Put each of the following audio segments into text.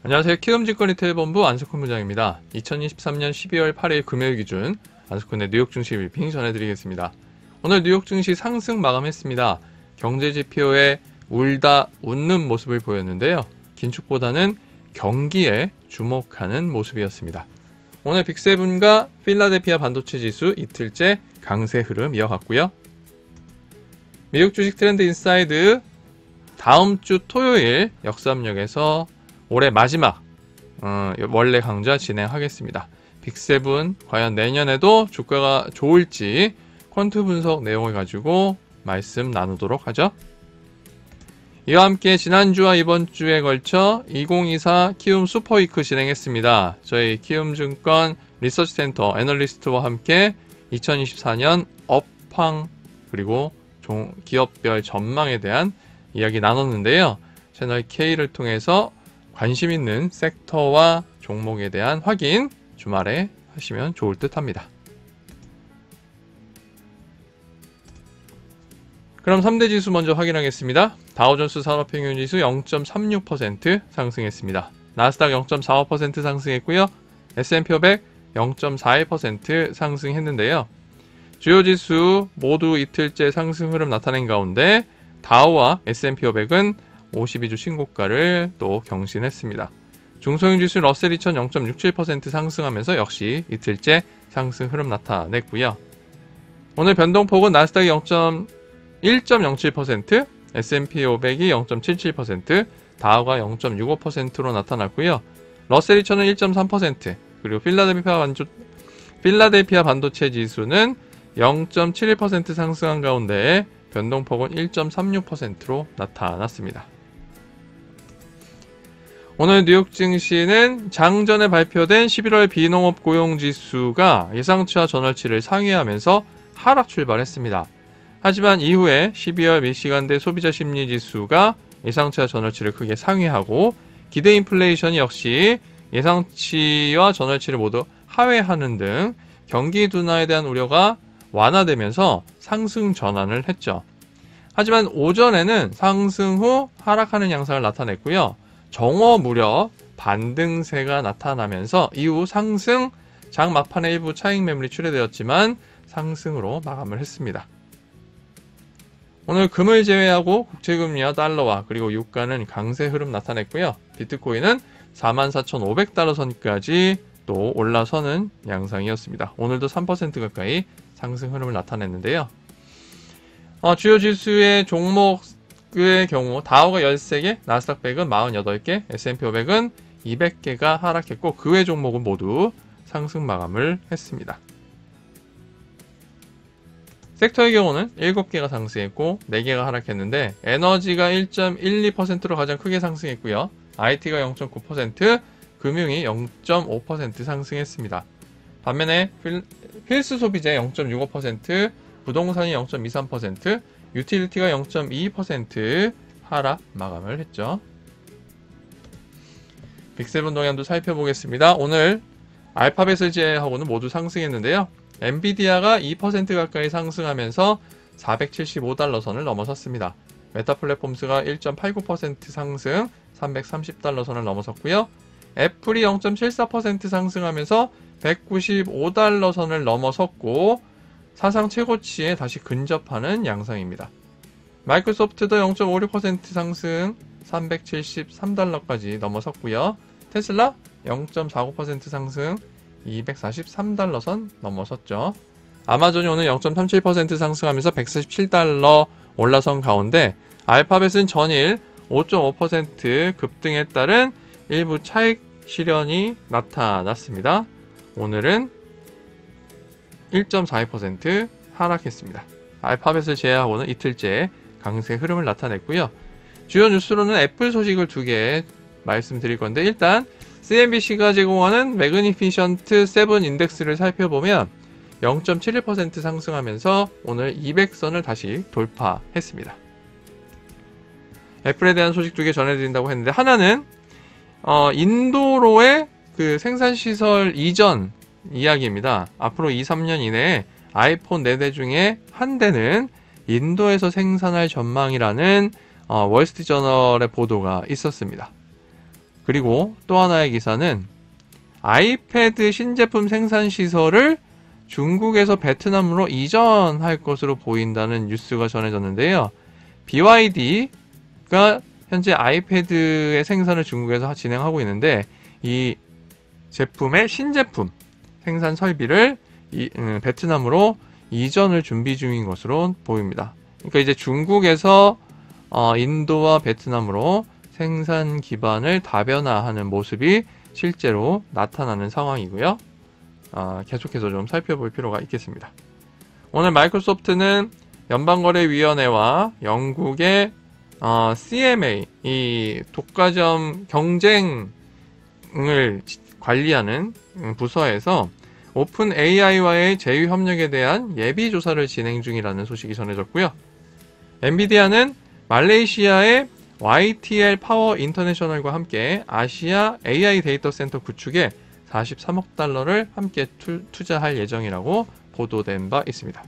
안녕하세요. 키움증권 리테일본부 안석훈 부장입니다. 2023년 12월 8일 금요일 기준 안석훈의 뉴욕 증시 브리핑 전해드리겠습니다. 오늘 뉴욕 증시 상승 마감했습니다. 경제지표에 울다 웃는 모습을 보였는데요. 긴축보다는 경기에 주목하는 모습이었습니다. 오늘 빅7과 필라델피아 반도체 지수 이틀째 강세 흐름 이어갔고요. 미국 주식 트렌드 인사이드 다음 주 토요일 역삼역에서 올해 마지막 원래 강좌 진행하겠습니다. 빅7 과연 내년에도 주가가 좋을지 퀀트 분석 내용을 가지고 말씀 나누도록 하죠. 이와 함께 지난주와 이번 주에 걸쳐 2024 키움 슈퍼위크 진행했습니다. 저희 키움증권 리서치센터 애널리스트와 함께 2024년 업황 그리고 기업별 전망에 대한 이야기 나눴는데요. 채널 K를 통해서 관심 있는 섹터와 종목에 대한 확인 주말에 하시면 좋을 듯 합니다. 그럼 3대 지수 먼저 확인하겠습니다. 다우존스 산업평균지수 0.36% 상승했습니다. 나스닥 0.45% 상승했고요. S&P 500 0.41% 상승했는데요. 주요 지수 모두 이틀째 상승 흐름 나타낸 가운데 다우와 S&P 500은 52주 신고가를 또 경신했습니다. 중소형 지수 러셀 2000 0.67% 상승하면서 역시 이틀째 상승 흐름 나타냈고요. 오늘 변동폭은 나스닥이 1.07%, S&P 500이 0.77%, 다우가 0.65%로 나타났고요. 러셀 2000은 1.3%, 그리고 필라델피아 반도체 지수는 0.71% 상승한 가운데 변동폭은 1.36%로 나타났습니다. 오늘 뉴욕 증시는 장전에 발표된 11월 비농업 고용지수가 예상치와 전월치를 상회하면서 하락 출발했습니다. 하지만 이후에 12월 밀시간대 소비자 심리지수가 예상치와 전월치를 크게 상회하고 기대 인플레이션이 역시 예상치와 전월치를 모두 하회하는 등 경기 둔화에 대한 우려가 완화되면서 상승 전환을 했죠. 하지만 오전에는 상승 후 하락하는 양상을 나타냈고요. 정오 무렵 반등세가 나타나면서 이후 상승 장 막판에 일부 차익 매물이 출회되었지만 상승으로 마감을 했습니다. 오늘 금을 제외하고 국채금리와 달러와 그리고 유가는 강세 흐름 나타냈고요. 비트코인은 44,500달러 선까지 또 올라서는 양상이었습니다. 오늘도 3% 가까이 상승 흐름을 나타냈는데요. 주요 지수의 종목의 경우 다우가 13개, 나스닥 100은 48개, S&P 500은 200개가 하락했고 그 외 종목은 모두 상승 마감을 했습니다. 섹터의 경우는 7개가 상승했고 4개가 하락했는데 에너지가 1.12%로 가장 크게 상승했고요. IT가 0.9%, 금융이 0.5% 상승했습니다. 반면에 필수 소비재 0.65%, 부동산이 0.23%, 유틸리티가 0.22% 하락 마감을 했죠. 빅7 동향도 살펴보겠습니다. 오늘 알파벳을 제외하고는 모두 상승했는데요. 엔비디아가 2% 가까이 상승하면서 475달러 선을 넘어섰습니다. 메타플랫폼스가 1.89% 상승 330달러 선을 넘어섰고요. 애플이 0.74% 상승하면서 195달러 선을 넘어섰고 사상 최고치에 다시 근접하는 양상입니다. 마이크로소프트도 0.56% 상승 373달러까지 넘어섰고요. 테슬라 0.49% 상승 243달러 선 넘어섰죠. 아마존이 오늘 0.37% 상승하면서 147달러 올라선 가운데 알파벳은 전일 5.5% 급등에 따른 일부 차익 실현이 나타났습니다. 오늘은 1.42% 하락했습니다. 알파벳을 제외하고는 이틀째 강세 흐름을 나타냈고요. 주요 뉴스로는 애플 소식을 2개 말씀드릴 건데 일단 CNBC가 제공하는 매그니피션트 7 인덱스를 살펴보면 0.71% 상승하면서 오늘 200선을 다시 돌파했습니다. 애플에 대한 소식 2개 전해드린다고 했는데 하나는 인도로의 그 생산시설 이전 이야기입니다. 앞으로 2-3년 이내에 아이폰 4대 중에 한 대는 인도에서 생산할 전망이라는 월스트리트저널의 보도가 있었습니다. 그리고 또 하나의 기사는 아이패드 신제품 생산 시설을 중국에서 베트남으로 이전할 것으로 보인다는 뉴스가 전해졌는데요. BYD가 현재 아이패드의 생산을 중국에서 진행하고 있는데 이 제품의 신제품 생산 설비를 베트남으로 이전을 준비 중인 것으로 보입니다. 그러니까 이제 중국에서 인도와 베트남으로 생산 기반을 다변화하는 모습이 실제로 나타나는 상황이고요. 계속해서 좀 살펴볼 필요가 있겠습니다. 오늘 마이크로소프트는 연방거래위원회와 영국의 CMA, 이 독과점 경쟁을 관리하는 부서에서 오픈 AI와의 제휴 협력에 대한 예비 조사를 진행 중이라는 소식이 전해졌고요. 엔비디아는 말레이시아의 YTL 파워 인터내셔널과 함께 아시아 AI 데이터 센터 구축에 43억 달러를 함께 투자할 예정이라고 보도된 바 있습니다.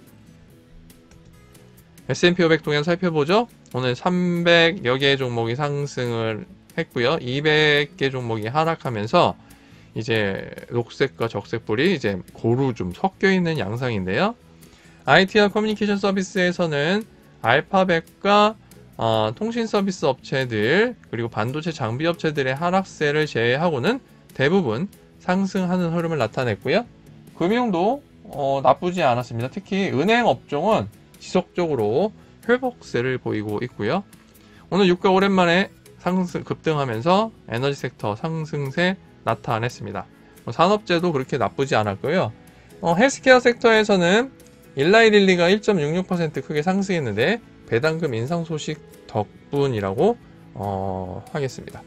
S&P 500 동향 살펴보죠. 오늘 300여 개 종목이 상승을 했고요. 200개 종목이 하락하면서 이제 녹색과 적색불이 이제 고루 좀 섞여 있는 양상인데요. IT와 커뮤니케이션 서비스에서는 알파벳과 통신 서비스 업체들 그리고 반도체 장비 업체들의 하락세를 제외하고는 대부분 상승하는 흐름을 나타냈고요. 금융도 나쁘지 않았습니다. 특히 은행 업종은 지속적으로 회복세를 보이고 있고요. 오늘 유가 오랜만에 급등하면서 에너지 섹터 상승세 나타냈습니다. 산업재도 그렇게 나쁘지 않았고요. 헬스케어 섹터에서는 일라이릴리가 1.66% 크게 상승했는데 배당금 인상 소식 덕분이라고 하겠습니다.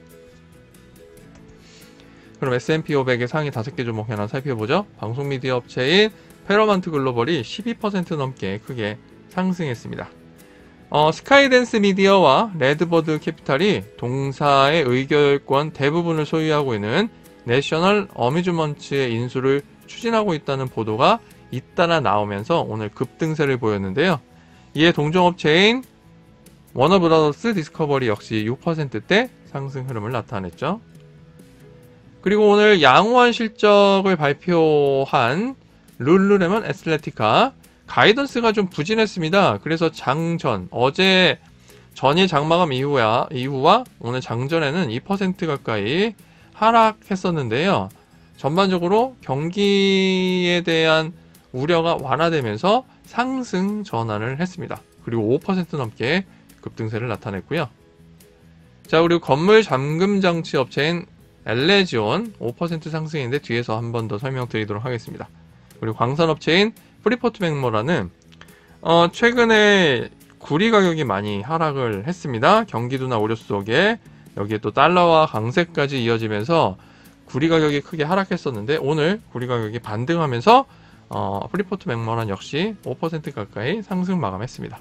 그럼 S&P 500의 상위 5개 종목 하나 살펴보죠. 방송 미디어 업체인 페러먼트 글로벌이 12% 넘게 크게 상승했습니다. 스카이댄스 미디어와 레드버드 캐피탈이 동사의 의결권 대부분을 소유하고 있는 내셔널 어뮤즈먼트의 인수를 추진하고 있다는 보도가 잇따라 나오면서 오늘 급등세를 보였는데요. 이에 동종업체인 워너브라더스 디스커버리 역시 6%대 상승 흐름을 나타냈죠. 그리고 오늘 양호한 실적을 발표한 룰루레몬 애슬레티카 가이던스가 좀 부진했습니다. 그래서 어제 전일 장마감 이후와 오늘 장전에는 2% 가까이 하락했었는데요. 전반적으로 경기에 대한 우려가 완화되면서 상승 전환을 했습니다. 그리고 5% 넘게 급등세를 나타냈고요. 자, 그리고 건물 잠금 장치 업체인 엘레지온 5% 상승인데 뒤에서 한 번 더 설명드리도록 하겠습니다. 그리고 광산업체인 프리포트 맥모라는 최근에 구리 가격이 많이 하락을 했습니다. 경기도나 우려 속에 여기에 또 달러와 강세까지 이어지면서 구리 가격이 크게 하락했었는데 오늘 구리 가격이 반등하면서 프리포트 맥모란 역시 5% 가까이 상승 마감했습니다.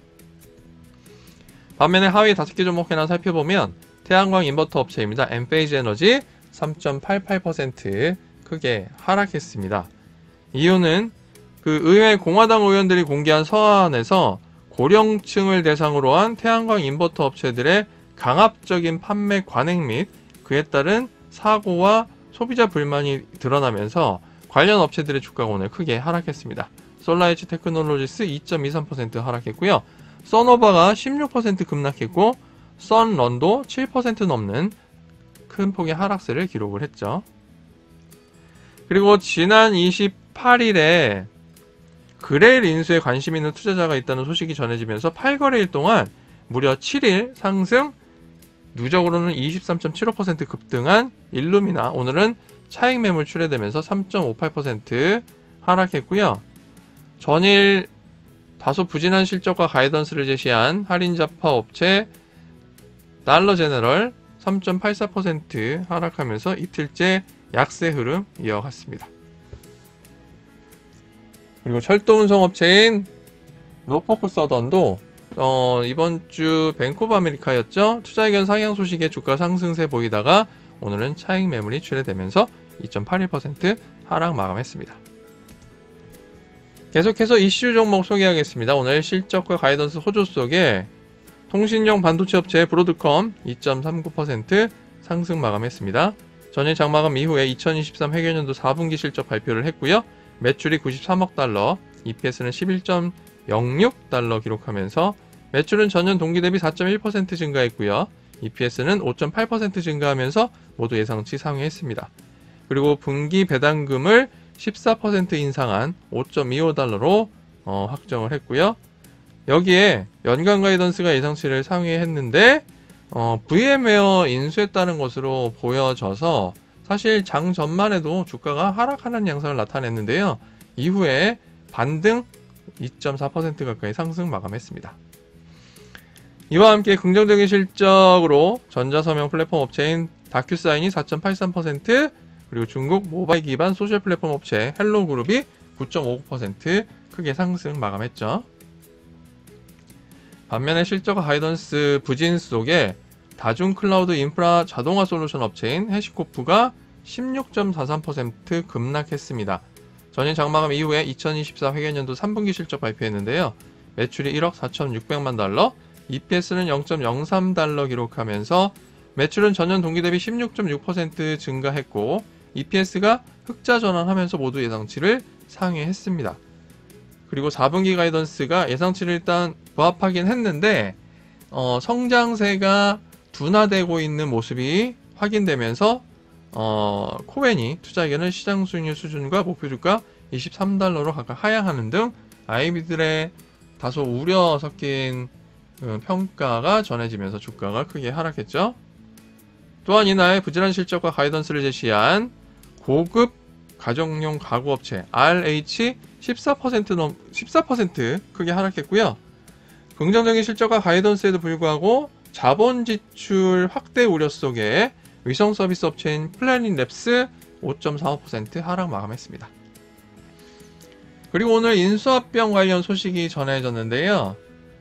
반면에 하위 5개 종목 하나 살펴보면 태양광 인버터 업체입니다. 엔페이지 에너지 3.88% 크게 하락했습니다. 이유는 의회 공화당 의원들이 공개한 서한에서 고령층을 대상으로 한 태양광 인버터 업체들의 강압적인 판매 관행 및 그에 따른 사고와 소비자 불만이 드러나면서 관련 업체들의 주가가 오늘 크게 하락했습니다. 솔라에지 테크놀로지스 2.23% 하락했고요. 써노바가 16% 급락했고 썬런도 7% 넘는 큰 폭의 하락세를 기록을 했죠. 그리고 지난 28일에 그레일 인수에 관심 있는 투자자가 있다는 소식이 전해지면서 8거래일 동안 무려 7일 상승, 누적으로는 23.75% 급등한 일루미나 오늘은 차익 매물 출회되면서 3.58% 하락했고요. 전일 다소 부진한 실적과 가이던스를 제시한 할인자파 업체 달러 제너럴 3.84% 하락하면서 이틀째 약세 흐름 이어갔습니다. 그리고 철도 운송 업체인 노포크 서던도 이번 주 뱅크 오브 아메리카였죠. 투자의견 상향 소식에 주가 상승세 보이다가 오늘은 차익 매물이 출회되면서 2.81% 하락 마감했습니다. 계속해서 이슈 종목 소개하겠습니다. 오늘 실적과 가이던스 호조 속에 통신용 반도체 업체 브로드컴 2.39% 상승 마감했습니다. 전일 장마감 이후에 2023 회계연도 4분기 실적 발표를 했고요. 매출이 93억 달러, EPS는 11.06달러 기록하면서 매출은 전년 동기 대비 4.1% 증가했고요. EPS는 5.8% 증가하면서 모두 예상치 상회했습니다. 그리고 분기 배당금을 14% 인상한 5.25달러로 확정을 했고요. 여기에 연간 가이던스가 예상치를 상회했는데 VM웨어 인수했다는 것으로 보여져서 사실 장 전만 해도 주가가 하락하는 양상을 나타냈는데요. 이후에 반등 2.4% 가까이 상승 마감했습니다. 이와 함께 긍정적인 실적으로 전자서명 플랫폼 업체인 다큐사인이 4.83%, 그리고 중국 모바일 기반 소셜 플랫폼 업체 헬로그룹이 9.59% 크게 상승 마감했죠. 반면에 실적과 가이던스 부진 속에 다중 클라우드 인프라 자동화 솔루션 업체인 해시코프가 16.43% 급락했습니다. 전일 장마감 이후에 2024 회계연도 3분기 실적 발표했는데요. 매출이 1억 4,600만 달러, EPS는 0.03달러 기록하면서 매출은 전년 동기 대비 16.6% 증가했고 EPS가 흑자 전환하면서 모두 예상치를 상회했습니다. 그리고 4분기 가이던스가 예상치를 일단 부합하긴 했는데 성장세가 둔화되고 있는 모습이 확인되면서 코벤이 투자 의견을 시장 수익률 수준과 목표 주가 23달러로 각각 하향하는 등 아이비들의 다소 우려 섞인 평가가 전해지면서 주가가 크게 하락했죠. 또한 이날 부진한 실적과 가이던스를 제시한 고급 가정용 가구업체 RH 14% 크게 하락했고요. 긍정적인 실적과 가이던스에도 불구하고 자본 지출 확대 우려 속에 위성 서비스 업체인 플래닛랩스 5.45% 하락 마감했습니다. 그리고 오늘 인수합병 관련 소식이 전해졌는데요.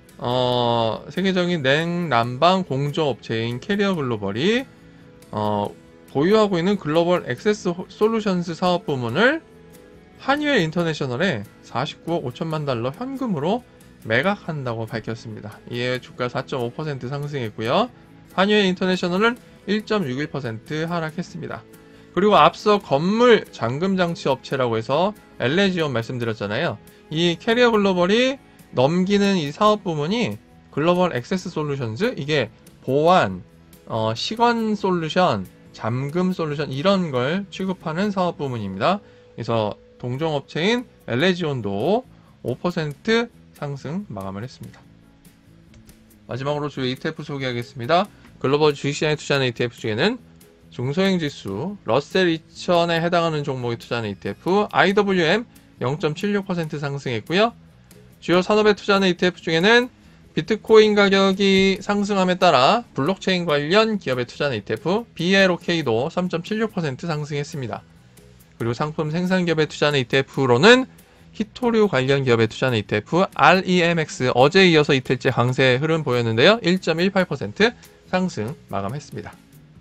세계적인 냉난방 공조업체인 캐리어 글로벌이 보유하고 있는 글로벌 액세스 솔루션스 사업 부문을 한유엘 인터내셔널에 49억 5천만 달러 현금으로 매각한다고 밝혔습니다. 이에 주가 4.5% 상승했고요. 한유엘 인터내셔널은 1.61% 하락했습니다. 그리고 앞서 건물 잠금장치 업체라고 해서 엘레지온 말씀드렸잖아요. 이 캐리어 글로벌이 넘기는 이 사업 부문이 글로벌 액세스 솔루션즈, 이게 보안, 시건 솔루션, 잠금 솔루션 이런 걸 취급하는 사업 부문입니다. 그래서 동종업체인 엘레지온도 5% 상승 마감을 했습니다. 마지막으로 주요 ETF 소개하겠습니다. 글로벌 주식시장에 투자하는 ETF 중에는 중소형지수 러셀 2000에 해당하는 종목에 투자하는 ETF IWM 0.76% 상승했고요. 주요 산업에 투자하는 ETF 중에는 비트코인 가격이 상승함에 따라 블록체인 관련 기업에 투자하는 ETF BLOK도 3.76% 상승했습니다. 그리고 상품 생산기업에 투자하는 ETF로는 히토류 관련 기업에 투자하는 ETF REMX 어제에 이어서 이틀째 강세 흐름 보였는데요. 1.18% 상승 마감했습니다.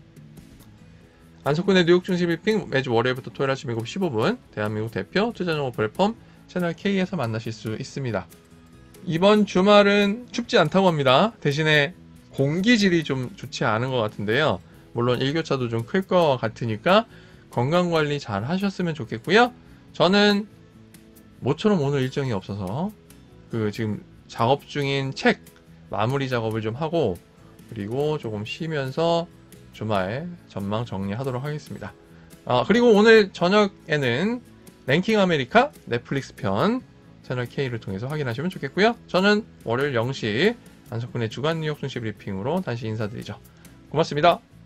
안석훈의 뉴욕 증시 브리핑 매주 월요일부터 토요일 아침 7시 15분 대한민국 대표 투자정보 플랫폼 채널 K에서 만나실 수 있습니다. 이번 주말은 춥지 않다고 합니다. 대신에 공기질이 좀 좋지 않은 것 같은데요. 물론 일교차도 좀 클 것 같으니까 건강관리 잘 하셨으면 좋겠고요. 저는 모처럼 오늘 일정이 없어서 지금 작업 중인 책 마무리 작업을 좀 하고 그리고 조금 쉬면서 주말 전망 정리하도록 하겠습니다. 그리고 오늘 저녁에는 랭킹 아메리카 넷플릭스 편 채널 K를 통해서 확인하시면 좋겠고요. 저는 월요일 0시 안석훈의 주간 뉴욕 증시 브리핑으로 다시 인사드리죠. 고맙습니다.